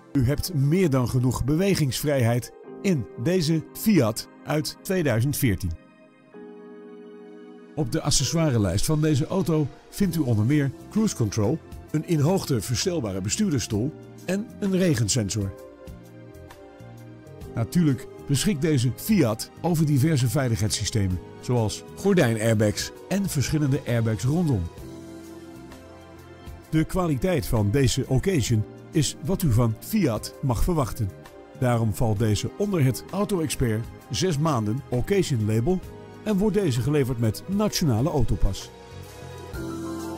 U hebt meer dan genoeg bewegingsvrijheid in deze Fiat uit 2014. Op de accessoirelijst van deze auto vindt u onder meer cruise control, een in hoogte verstelbare bestuurdersstoel en een regensensor. Natuurlijk beschikt deze Fiat over diverse veiligheidssystemen, zoals gordijnairbags en verschillende airbags rondom. De kwaliteit van deze occasion is wat u van Fiat mag verwachten. Daarom valt deze onder het Auto Expert 6 maanden Occasion label en wordt deze geleverd met Nationale Autopas.